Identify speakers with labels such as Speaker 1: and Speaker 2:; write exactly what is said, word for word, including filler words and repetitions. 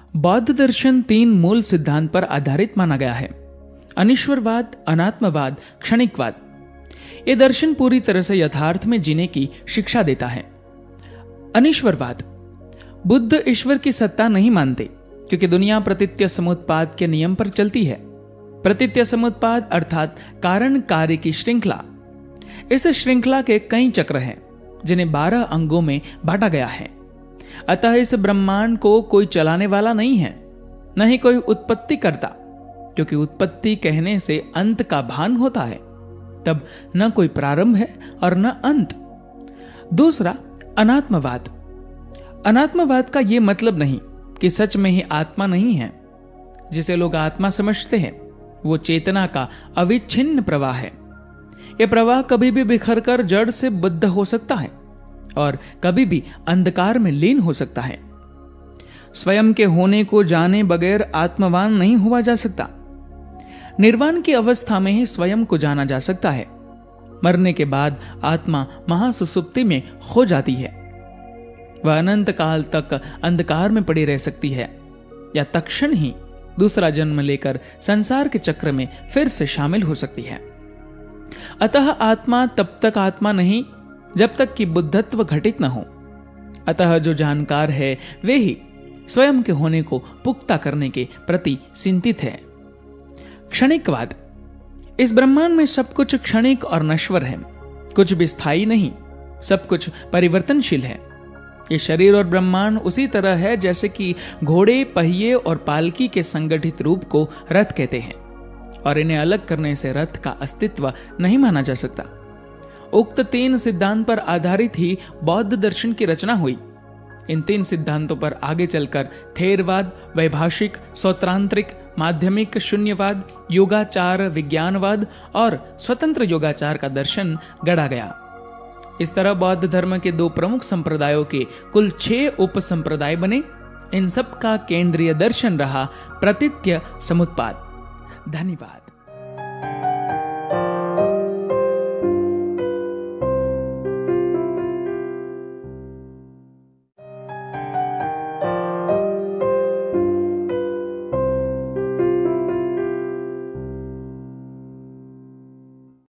Speaker 1: बौद्ध दर्शन तीन मूल सिद्धांत पर आधारित माना गया है: अनीश्वरवाद, अनात्मवाद, क्षणिकवाद। यह दर्शन पूरी तरह से यथार्थ में जीने की शिक्षा देता है। अनीश्वरवाद: बुद्ध ईश्वर की सत्ता नहीं मानते क्योंकि दुनिया प्रतीत्य समुत्पाद के नियम पर चलती है। प्रतीत्य समुत्पाद अर्थात कारण कार्य की श्रृंखला। इस श्रृंखला के कई चक्र हैं जिन्हें बारह अंगों में बांटा गया है। अतः इस ब्रह्मांड को कोई चलाने वाला नहीं है, न ही कोई उत्पत्ति करता, क्योंकि उत्पत्ति कहने से अंत का भान होता है। तब न कोई प्रारंभ है और न अंत। दूसरा, अनात्मवाद। अनात्मवाद का यह मतलब नहीं कि सच में ही आत्मा नहीं है। जिसे लोग आत्मा समझते हैं वो चेतना का अविच्छिन्न प्रवाह है। यह प्रवाह कभी भी बिखरकर जड़ से बद्ध हो सकता है और कभी भी अंधकार में लीन हो सकता है। स्वयं के होने को जाने बगैर आत्मवान नहीं हुआ जा सकता। निर्वाण की अवस्था में ही स्वयं को जाना जा सकता है। मरने के बाद आत्मा महासुसुप्ति में खो जाती है। वह अनंत काल तक अंधकार में पड़ी रह सकती है या तत्क्षण ही दूसरा जन्म लेकर संसार के चक्र में फिर से शामिल हो सकती है। अतः आत्मा तब तक आत्मा नहीं जब तक कि बुद्धत्व घटित न हो। अतः जो जानकार है वे ही स्वयं के होने को पुख्ता करने के प्रति चिंतित है। क्षणिकवाद: इस ब्रह्मांड में सब कुछ क्षणिक और नश्वर है। कुछ भी स्थायी नहीं, सब कुछ परिवर्तनशील है। ये शरीर और ब्रह्मांड उसी तरह है जैसे कि घोड़े, पहिए और पालकी के संगठित रूप को रथ कहते हैं, और इन्हें अलग करने से रथ का अस्तित्व नहीं माना जा सकता। उक्त तीन सिद्धांत पर आधारित ही बौद्ध दर्शन की रचना हुई। इन तीन सिद्धांतों पर आगे चलकर थेरवाद, वैभाषिक, सौत्रांतरिक, माध्यमिक, शून्यवाद, योगाचार, विज्ञानवाद और स्वतंत्र योगाचार का दर्शन गढ़ा गया। इस तरह बौद्ध धर्म के दो प्रमुख संप्रदायों के कुल छह उप संप्रदाय बने। इन सब का केंद्रीय दर्शन रहा प्रतीत्य समुत्पाद। धन्यवाद।